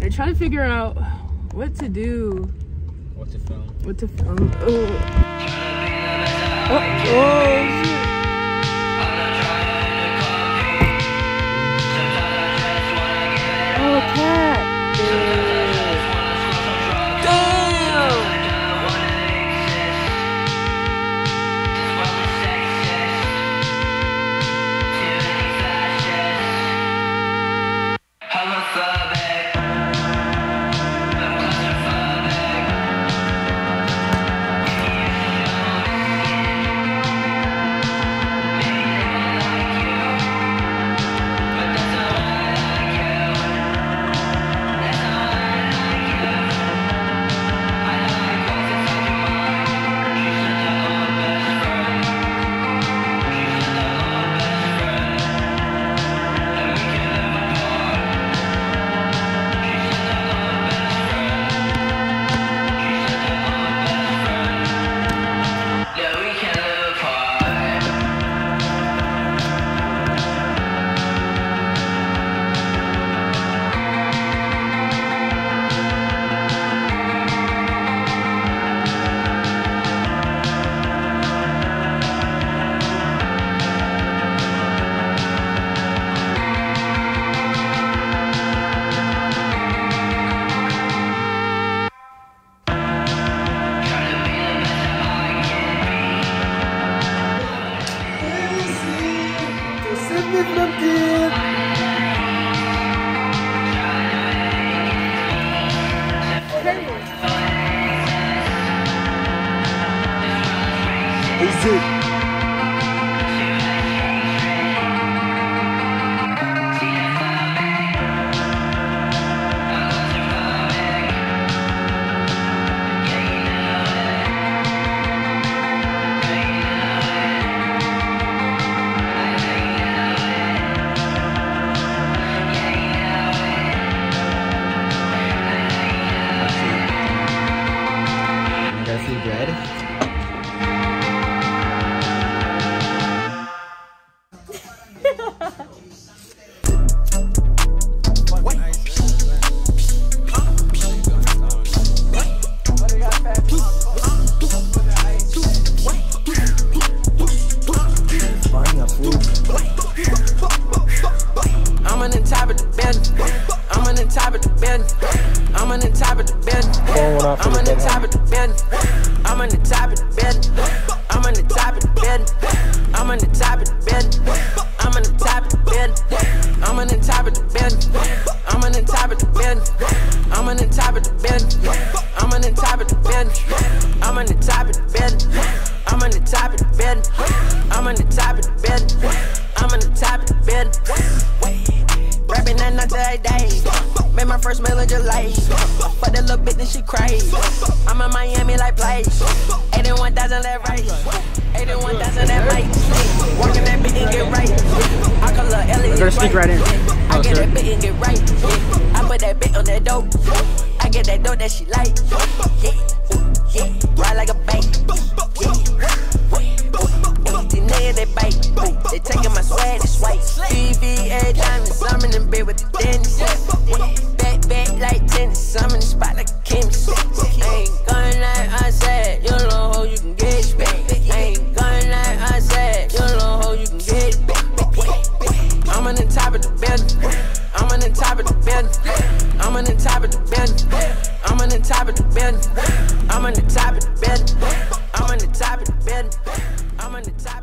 Alright, trying to figure out what to do. What to film? What to film. Oh, shit. Oh, cat. Is it? You guys see bread? I'm on the top of the bed. I'm on the top of the bed. I'm on the top of the bed. I'm on the top of the bed. I'm on the top of the bed. I'm on the top of the bed. I'm on the top of the bed. I'm on the top of the bed. I'm on the top of the bed. I'm on the top of the bed. I'm on the top of the bed. I'm on the top of the bed. I'm on the top of the bed. I'm on the top of the bed. I'm on the top of the bed. I'm on the top of the bed. Rapping that night till I die. Made my first meal in July. But that little bitch, then she crazy. I'm in Miami like place. 81,000 that right. 81,000 that mic. Walking that bitch and get right. I call her Ellie. We're gonna sneak right in. I get that bitch and get right. I put that bitch on that dope. I get that dope that she like. Ride like a bank. These niggas they bite. They taking my swag, they swipe. BVA diamonds, I'm in the bed with the dentist. Back like tennis, I'm in the spot like a chemist. I ain't going like I said, you know how you can get it back. I ain't going like I said, you know how you can get it back. I'm on the top of the bed. I'm on the top of the bed. I'm on the top of the bed. I'm on the top of the bed. I'm on the top of the bed. I'm on the top of the bed. I'm on the top.